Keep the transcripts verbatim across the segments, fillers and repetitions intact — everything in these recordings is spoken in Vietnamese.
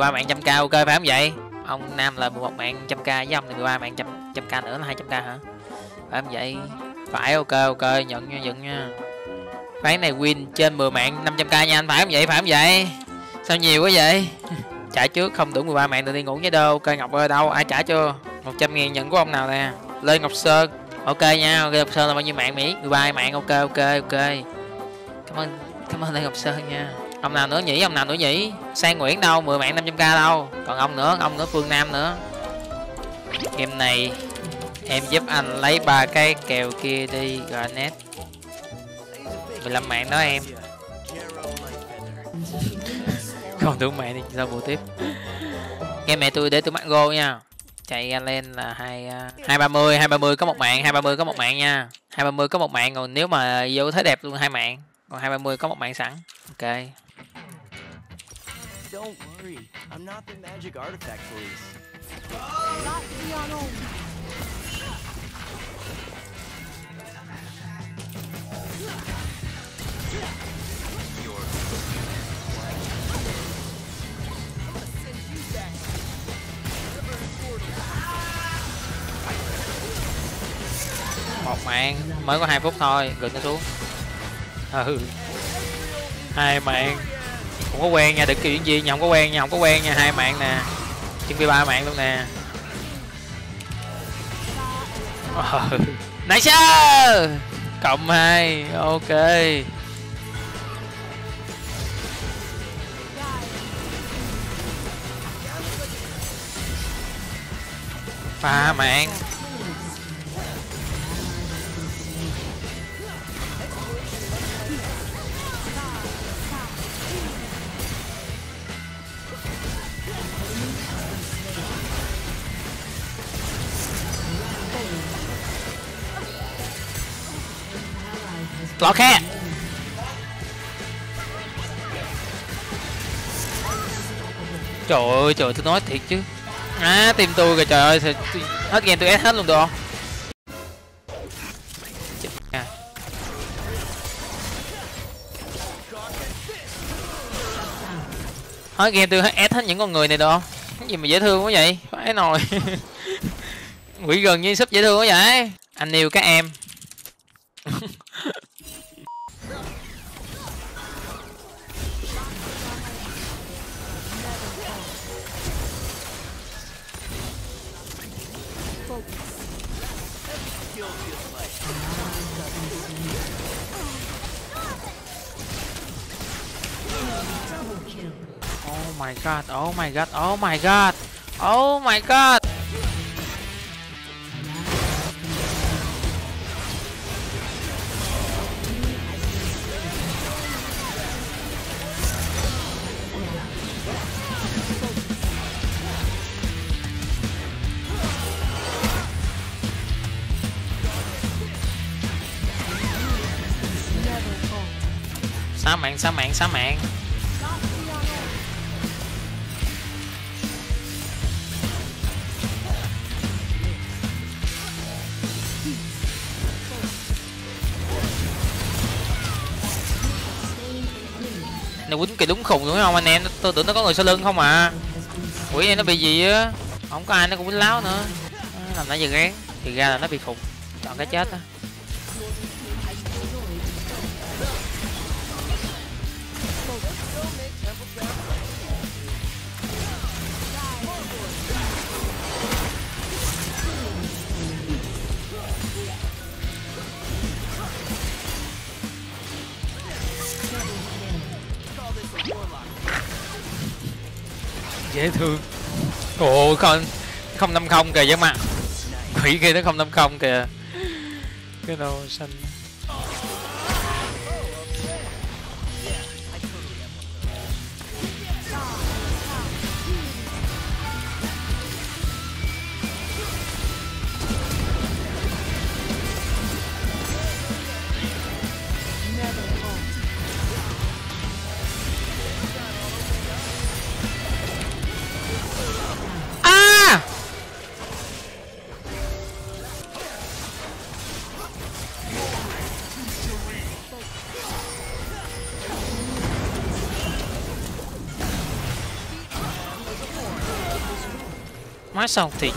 ba mạng trăm k ok phải không vậy? Ông Nam là mười một mạng trăm k với ông thì mười ba mạng trăm trăm k nữa là hai trăm k hả? Phải không vậy? Phải, ok ok, nhận nha, nhận nha. Ván này win trên mười mạng năm trăm k nha anh, phải không vậy? Phải không vậy? Sao nhiều quá vậy? Trả trước không đủ mười ba mạng tự đi ngủ với đô. Ok Ngọc ơi, đâu ai trả chưa? Một trăm ngàn nhận của ông nào nè? Lê Ngọc Sơn. Ok nha, Lê Ngọc Sơn là bao nhiêu mạng Mỹ? mười ba mạng, ok ok ok. Cảm ơn cảm ơn Lê Ngọc Sơn nha. Ông nào nữa nhỉ? Ông nào nữa nhỉ? Sang Nguyễn đâu? mười mạng năm trăm k đâu? Còn ông nữa, ông nữa Phương Nam nữa. Game này em giúp anh lấy ba cái kèo kia đi Garnet. mười lăm mạng đó em. Không đủ mạng thì sao bù tiếp. Game mẹ tôi để tôi mắc gô nha. Chạy lên là hai hai ba mươi, hai ba mươi có một mạng, hai ba mươi có một mạng nha. hai ba mươi có một mạng, còn nếu mà vô thế đẹp luôn hai mạng. Còn hai ba mươi có một mạng sẵn. Ok. Don't worry, I'm not the magic artifact police. Một mạng mới có hai phút thôi, gửi nó xuống. Ừ. Hai mạng. Không có quen nha, đừng kiểu gì nha, không có quen nha, không có quen nha, hai mạng nè. Chuẩn bị ba mạng luôn nè. Ừ. Nice. Cộng hai, ok. Ba mạng. Lọt khe. Trời ơi trời, tôi nói thiệt chứ. À tìm tôi kìa, trời ơi tôi, hết game tôi ép hết luôn được không? Hết game tôi ép hết những con người này được không? Cái gì mà dễ thương quá vậy? Phải nồi. Quỷ gần như sub dễ thương quá vậy. Anh yêu các em. Oh my god, oh my god, oh my god, oh my god. Sáu mạng, sáu mạng, sáu mạng. Này quýnh kỳ đúng khùng đúng không anh em? Tôi tưởng nó có người sau lưng không à. Quỷ này nó bị gì á? Không có ai nó cũng quýnh láo nữa. Làm nãy giờ gán thì ra là nó bị khùng, chọn cái chết á. Dễ thương. Ồ con không năm không kìa, chứ mà quỷ kia nó không năm không kìa. Cái đồ xanh. Má sao thì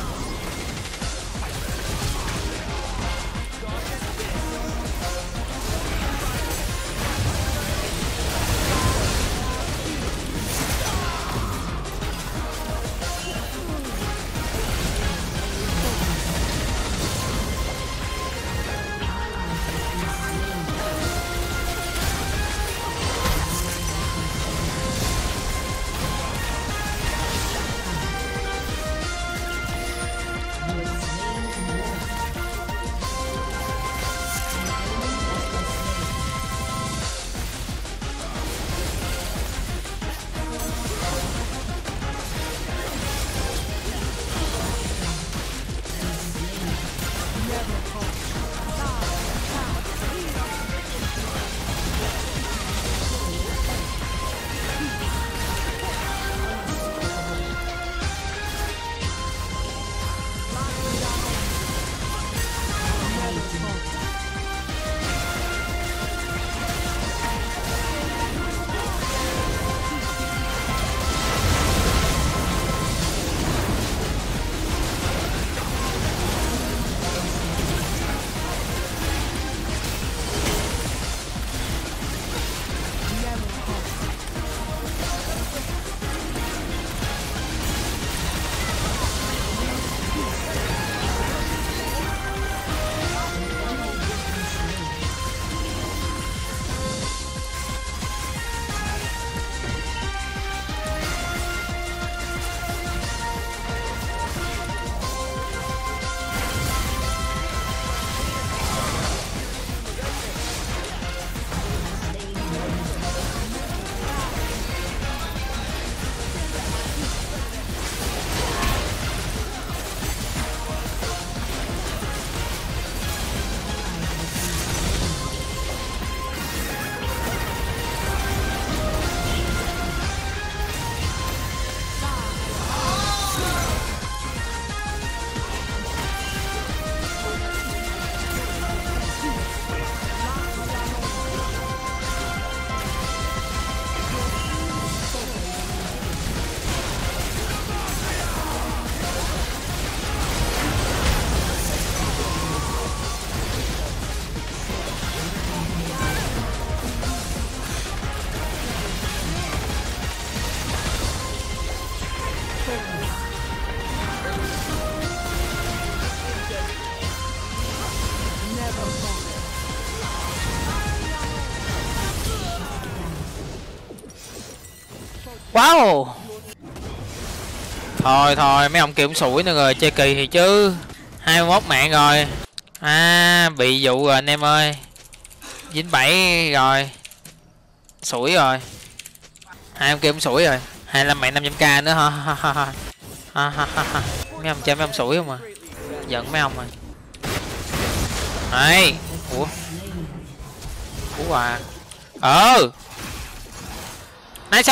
wow. Thôi thôi mấy ông kia cũng sủi nữa rồi, chơi kỳ thì chứ. hai mươi mốt mạng rồi. À bị dụ rồi anh em ơi. Dính bảy rồi. Sủi rồi. Hai ông kia cũng sủi rồi. hai mươi lăm mạng năm trăm k nữa hả? Mấy ông chơi mấy ông sủi không à. Giận mấy ông rồi. Này. Ủa. Ủa à. Ờ. Nice.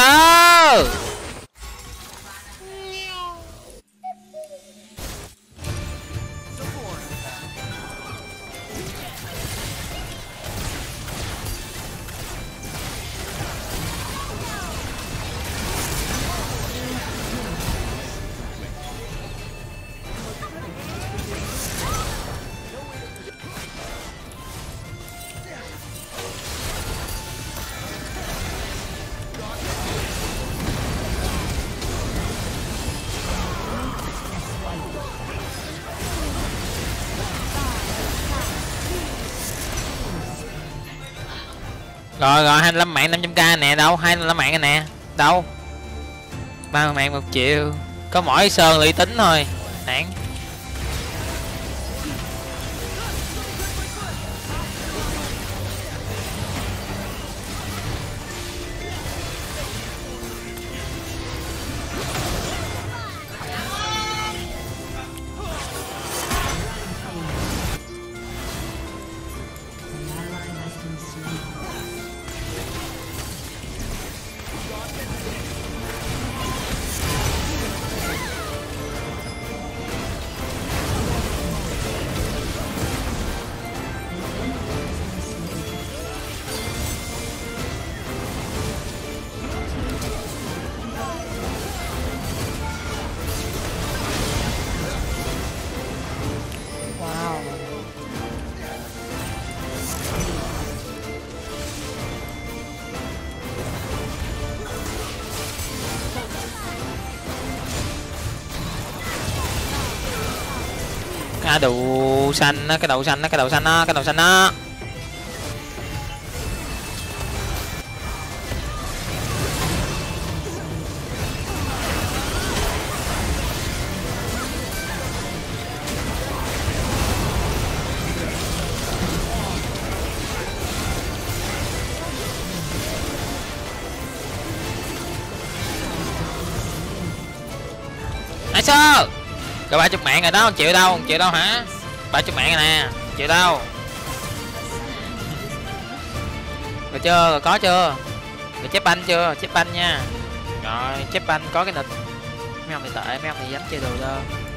Rồi rồi hai mươi lăm mạng năm trăm k nè, đâu hai mươi lăm mạng nè, đâu ba mươi mạng một triệu, có mỗi sơn lý tính thôi nản. À đu xanh á, cái đậu xanh á, cái đậu xanh á, cái đậu xanh á. Nice. Có ba chục mạng rồi đó, không chịu đâu, không chịu đâu hả? Ba chục mạng rồi nè, không chịu đâu. Rồi chưa, rồi có chưa? Rồi chép banh chưa? Chép banh nha. Rồi, chép banh có cái nịch. Mấy ông này tệ, mấy ông này dám chơi đồ đâu.